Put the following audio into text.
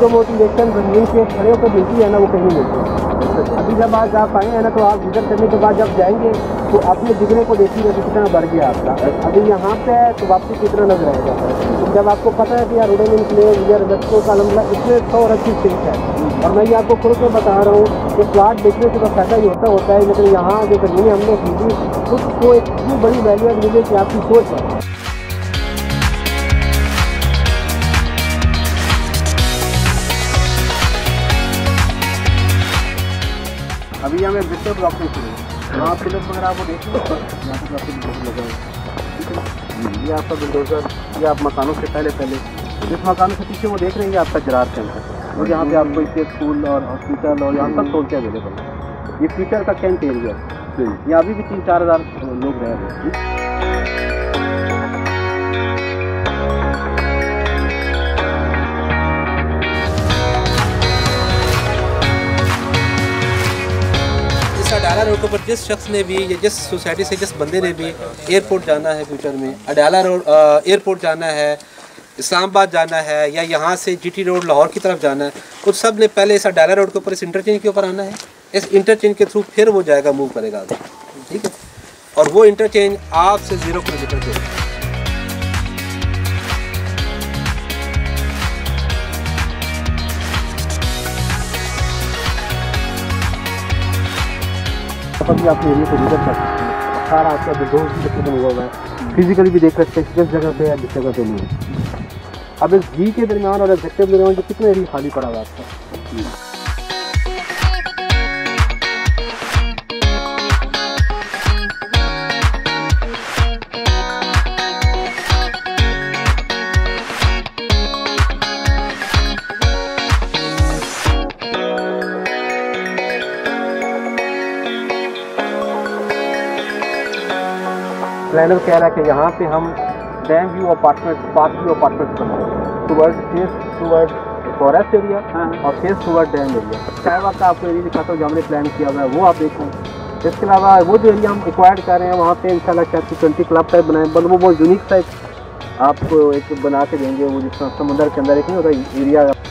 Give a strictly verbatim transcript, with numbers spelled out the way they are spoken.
जो मोटिवेशन ज़मीन पे खड़े होकर मिलती है ना, वो कहीं मिलती है। अभी जब आज आप आए हैं ना, तो आप विजिट करने के बाद जब जाएंगे तो अपने जिगरे को देखिएगा कि कितना बढ़ गया आपका। अभी यहाँ पे है तो वापसी कितना नजर आएगा। तो जब आपको पता है कि यार रुडन इनक्लेव या रजस्तों का अलमला इसमें सौ और अच्छी सिंक है, और मैं ये आपको खुद से बता रहा हूँ कि प्लाट देखने से तो फायदा ही होता होता है, लेकिन यहाँ जो ज़मीनें हमने खरीदी उसको एक इतनी बड़ी वैल्यू मिले कि आपकी सोच है। अभी यहाँ में बिल्डर ब्लॉक में शुरू है, वहाँ पिलर वगैरह आपको देखिए, यहाँ पर आपको बिल्डर लगा है, ठीक है। ये आपका बिल्डोजर, ये आप मकानों से पहले पहले जिस मकानों से पीछे वो देख रहे हैं, ये आपका जरार सेंटर, और यहाँ पे आपको इसके स्कूल और हॉस्पिटल और यहाँ सब सोचते अवेलेबल है। ये फ्यूचर का कैंट एरिया है, यहाँ अभी भी तीन चार हज़ार लोग रह रहे हैं। अडाला रोड के ऊपर जिस शख्स ने भी या जिस सोसाइटी से जिस बंदे ने भी एयरपोर्ट जाना है, फ्यूचर में अडाला रोड एयरपोर्ट जाना है, इस्लामाबाद जाना है, या यहाँ से जीटी रोड लाहौर की तरफ जाना है, उस सब ने पहले इस अडाला रोड के ऊपर इस इंटरचेंज के ऊपर आना है। इस इंटरचेंज के थ्रू फिर वो जाएगा, मूव करेगा, ठीक है। और वो इंटरचेंज आपसे ज़ीरो किलोमीटर पे। भी आपने एरिया को विजिट कर सकते हैं, सारा आपका विंडोज भी तकरीबन हुआ हुआ है, फिजिकली भी देख सकते हैं किस जगह पे है, जिस जगह पे नहीं है। अब इस जी के दरमियान और एग्जेक्टिव के दरमियान जो कितने एरिया खाली पड़ा हुआ है आपका। प्लानर कह रहा है कि यहाँ पे हम dam view apartment, park view apartment बनाएंगे, toward face toward forest area और फेस टुवर्ड डैम एरिया। साहब का आपको एरिया दिखाता हूँ जो हमने प्लान किया हुआ है, वो आप देखें। इसके अलावा वो जो एरिया हम एक्वायर्ड कर रहे हैं, वहाँ पे इंशाल्लाह शायद ट्वेंटी क्लब टाइप बनाए, बल्कि वो बहुत यूनिक टाइप आपको एक बना के देंगे, वो जिस तरह समुद्र के अंदर एक नहीं होता एरिया।